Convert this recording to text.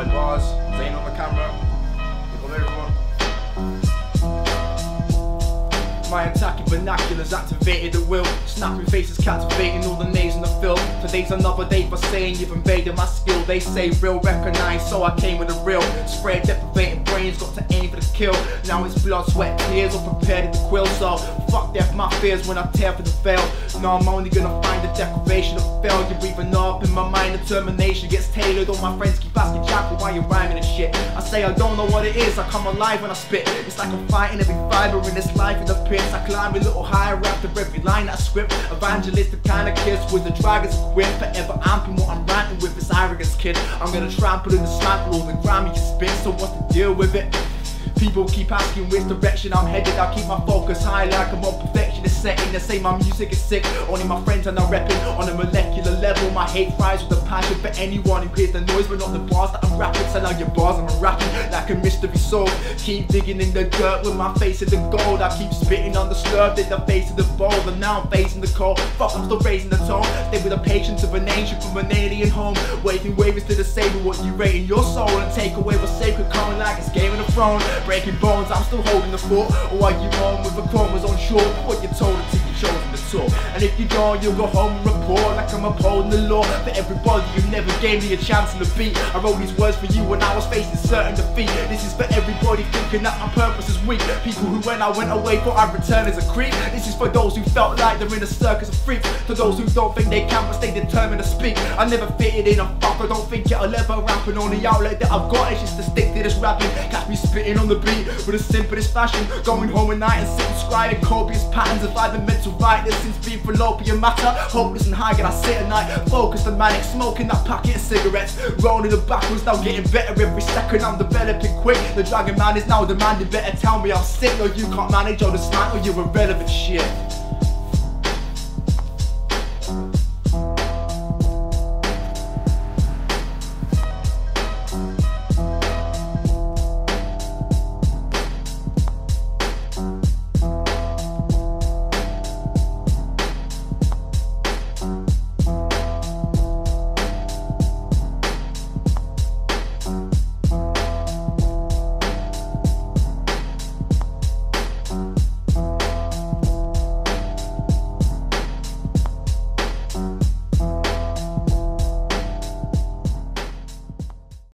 LIVEBARZ, Zane on the camera. Pick up everyone. My attacking binoculars activated the will. Snapping faces captivating all the names in the film. Today's another day for saying you've invaded my skill. They say real recognize, so I came with a real. Spray deprivating brains, got to aim for the kill. Now it's blood, sweat, tears, all prepared to quill. So fuck death, my fears when I tear for the veil. Now I'm only gonna find the deprivation of failure. Breathing up in my mind, determination gets tailored. All my friends keep asking Jackal why you rhyming and shit. I say I don't know what it is, I come alive when I spit. It's like I'm fighting every fiber in this life in the pits. I climb a little higher after every line that I script. Evangelistic kind of kiss with the dragons equipped. Forever amping what I'm ranting with this arrogance, kid. I'm gonna trample and dismantle all the grime you spit. So what's the deal with it? People keep asking which direction I'm headed. I keep my focus high like I'm on perfectionist setting. They say my music is sick, only my friends are not repping. On a molecular level, my hate fries with a passion for anyone who hears the noise but not the bars that I'm rapping. So now your bars I'm rapping like a mystery soul. Keep digging in the dirt with my face in the gold. I keep spitting undisturbed in the face of the bowl. And now I'm facing the cold. Fuck, I'm still raising the tone. Stay with the patience of an angel from an alien home. Waving waves to the same what you rate in your soul. And take away what's sacred coming like it's Game of the Thrones. Breaking bones, I'm still holding the fort. Or are you on with a chromosome short? What you told until you chosen the tour. And if you don't, you'll go home and report like I'm upholding the law. For everybody who never gave me a chance in the beat. I wrote these words for you when I was facing certain defeat. This is for everybody thinking that my purpose is weak. People who when I went away thought I'd return as a creep. This is for those who felt like they're in a circus of freaks. To those who don't think they can but stay determined to speak. I never fitted in a fuck, I don't think it'll ever rapping. On the outlet that I've got is just to stick to this rapping. Catch me spitting on the beat with the simplest fashion. Going home at night and sitting scribing copious patterns of either mental rightness since being fallopian matter. Hopeless and high and I sit at night, focused and manic, smoking that packet of cigarettes. Rolling the backwards, now getting better every second. I'm developing quick, the Dragon Man is now demanding. Better tell me I'm sick or you can't manage or dismantle your irrelevant shit.